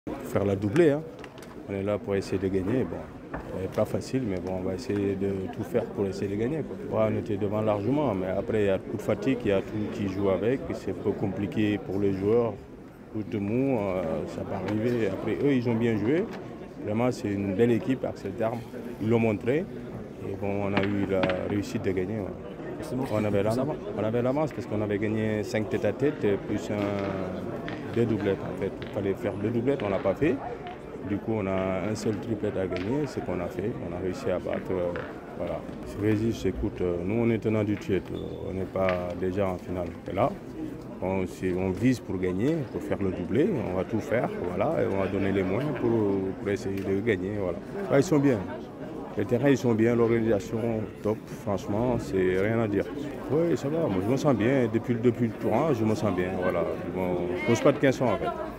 Faire la doublée, hein. On est là pour essayer de gagner. Bon, c'est pas facile, mais bon, on va essayer de tout faire pour essayer de gagner, quoi. Ouais, on était devant largement, mais après, il y a beaucoup de fatigue, il y a tout qui joue avec. C'est un peu compliqué pour les joueurs. Tout de mou, ça va arriver. Après, eux, ils ont bien joué. Vraiment, c'est une belle équipe, Axel Terme. Ils l'ont montré. Et bon, on a eu la réussite de gagner. Ouais. On avait l'avance parce qu'on avait gagné 5 tête-à-tête plus deux doublettes. En fait, il fallait faire deux doublettes, on ne l'a pas fait. Du coup, on a un seul triplette à gagner, c'est ce qu'on a fait. On a réussi à battre. Voilà. Régis, écoute, nous, on est tenant du titre. On n'est pas déjà en finale. Et là, on vise pour gagner, pour faire le doublé. On va tout faire, voilà, et on va donner les moyens pour essayer de gagner. Voilà. Là, ils sont bien. Les terrains, ils sont bien, l'organisation, top. Franchement, c'est rien à dire. Oui, ça va. Moi, je me sens bien. Depuis le tournoi, je me sens bien. Voilà. Je ne pose pas de questions, en fait.